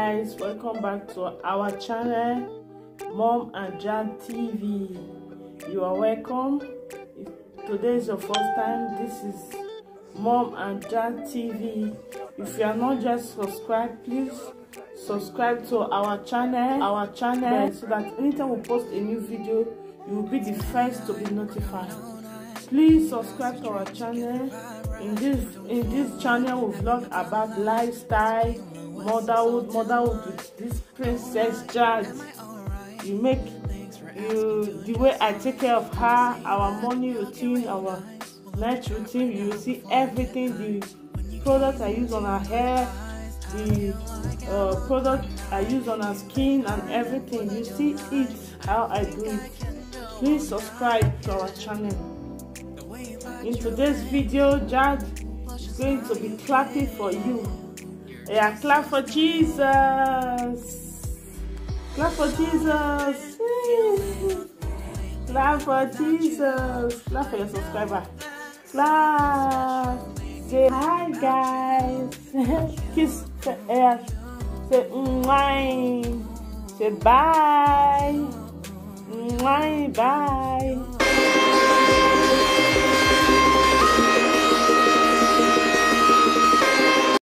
guys, welcome back to our channel, Mom and Jad TV. You are welcome. If today is your first time, this is Mom and Jad TV. If you are not just subscribed, please subscribe to our channel, so that anytime we post a new video, you will be the first to be notified. Please subscribe to our channel. In this channel, we vlog about lifestyle, motherhood with this Princess Jad. The way I take care of her, our morning routine, our night routine. You will see everything. The product I use on her hair, the product I use on her skin, and everything. You see it, how I do it. Please subscribe to our channel. In today's video, Jad is going to be clapping for you. Yeah, clap for Jesus. Clap for Jesus. Clap for Jesus. Clap for your subscriber. Clap. Say hi, guys. Kiss the air. Say mwah. Say bye. Mwah, bye.